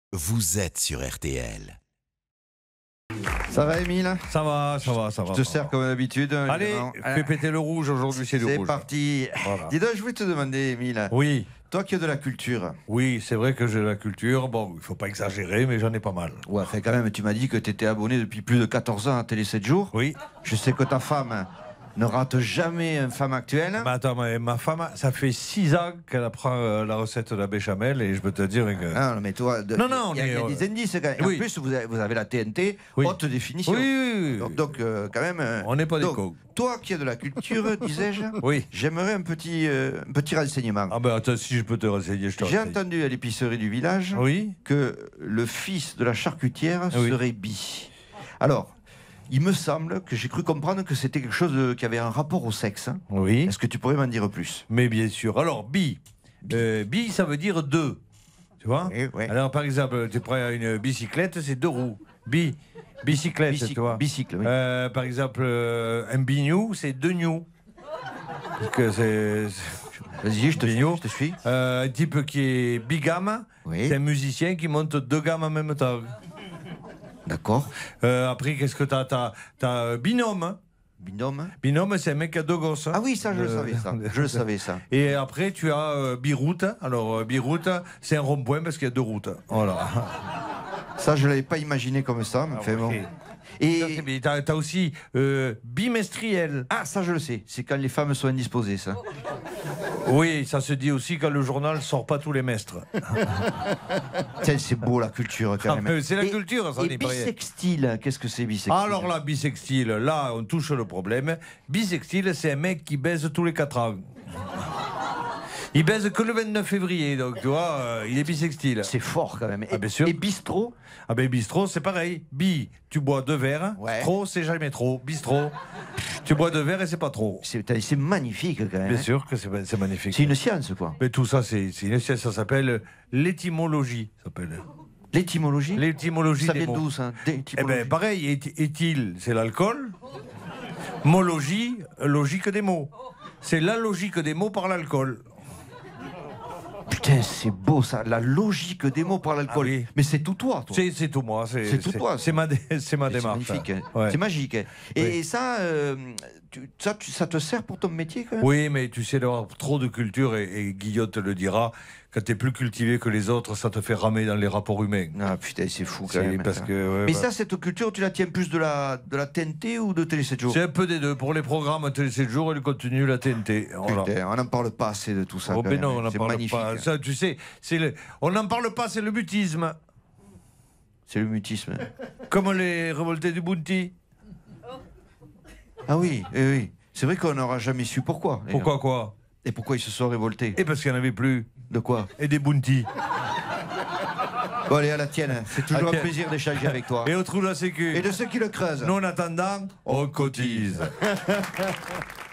Vous êtes sur RTL. Ça va, Émile? Ça va. Je te sers comme d'habitude. Allez, fais péter le rouge, aujourd'hui c'est le rouge. C'est parti. Voilà. Dis donc, je voulais te demander, Émile. Oui, Toi qui as de la culture. oui, c'est vrai que j'ai de la culture. Bon, il faut pas exagérer, mais j'en ai pas mal. Ouais, fait quand même, tu m'as dit que tu étais abonné depuis plus de 14 ans à Télé 7 jours. Oui. Je sais que ta femme ne rate jamais une femme actuelle. Mais attends, ma femme, ça fait 6 ans qu'elle apprend la recette de la béchamel et je peux te dire que... Ah, non, mais toi, Non, il y a mais, des indices quand même. oui. En plus, vous avez la TNT, Oui. haute définition. Oui. Donc, quand même. On n'est pas des donc, cons. Toi qui as de la culture, disais-je, Oui. j'aimerais un petit renseignement. Ah ben attends, si je peux te renseigner, je te J'ai renseigne. entendu à l'épicerie du village Oui. que le fils de la charcutière Oui. serait bi. Alors, il me semble que j'ai cru comprendre que c'était quelque chose qui avait un rapport au sexe. Hein. Oui. Est-ce que tu pourrais m'en dire plus? Mais bien sûr. Alors, bi, ça veut dire deux. Tu vois? Oui. Alors, par exemple, tu prends une bicyclette, c'est 2 roues. Bicyclette, tu vois. Bicycle, oui. Par exemple, un bignou, c'est 2 gnous. Parce que c'est... Vas-y, je Bignou. te suis. Un type qui est bigame, Oui. c'est un musicien qui monte 2 gammes en même temps. D'accord. Après, qu'est-ce que t'as binôme. Hein. Binôme. Binôme, c'est un mec qui a 2 gosses. Ah oui, ça, je le savais, ça. Je le savais, ça. Et après, tu as biroute. Alors, biroute, c'est un rond-point parce qu'il y a 2 routes. Voilà. Ça, je ne l'avais pas imaginé comme ça. Mais enfin, bon. ok. Et... T'as aussi bimestriel. Ah, ça, je le sais. C'est quand les femmes sont indisposées, ça. Oui, ça se dit aussi quand le journal sort pas tous les mestres. Tiens, c'est beau, la culture, quand Ah, même. mais c'est la culture, ça Et n'est pas rien. bisextile, qu'est-ce que c'est bisextile? Alors là, bisextile, là, on touche le problème. Bisextile, c'est un mec qui baise tous les 4 ans. Il baise que le 29 février, donc tu vois, il est bisextile. C'est fort, quand même. Ah, bien sûr. Et bistrot? Ah ben bistrot, c'est pareil. Tu bois 2 verres. Ouais. Trop, c'est jamais trop. Bistrot, tu bois 2 verres et c'est pas trop. C'est magnifique, quand même. Bien hein. sûr que c'est magnifique. C'est une science, quoi. Mais tout ça, c'est une science, ça s'appelle l'étymologie. Ça s'appelle. L'étymologie? L'étymologie Ça des vient mots. d'où, ça? Eh D'étymologie. bien, pareil, éthyle, c'est l'alcool. Mologie, logique des mots. C'est la logique des mots par l'alcool. Putain, c'est beau, ça. La logique des mots par l'alcool. Ah oui. Mais c'est tout toi, toi. C'est tout moi. C'est tout toi. C'est ma C'est démarche. magnifique. Hein. Ouais. C'est magique. Hein. Et, Oui. et ça, ça te sert pour ton métier, quand même? Oui, mais tu sais, d'avoir trop de culture, et Guillaume te le dira, quand tu es plus cultivé que les autres, ça te fait ramer dans les rapports humains. Ah, putain, c'est fou, quand C'est même. parce que, ouais, Mais bah, ça, cette culture, tu la tiens plus de la TNT ou de Télé 7 jours? c'est un peu des deux. Pour les programmes Télé 7 jours et le contenu, la TNT. Voilà. Putain, on n'en parle pas assez de tout ça. Oh, quand ben même, non, on hein. n'en C'est parle magnifique. pas. Ça, tu sais, on n'en parle pas, c'est le mutisme. C'est le mutisme. Comme les révoltés du Bounty. Ah oui, oui. C'est vrai qu'on n'aura jamais su pourquoi. Pourquoi quoi? Et pourquoi ils se sont révoltés? Et parce qu'il n'y en avait plus. De quoi? Et des Bounty. Bon, allez, à la tienne. C'est toujours À un tienne. plaisir d'échanger avec toi. Et au trou de la sécu. Et de ceux qui le creusent. Nous, en attendant, on cotise.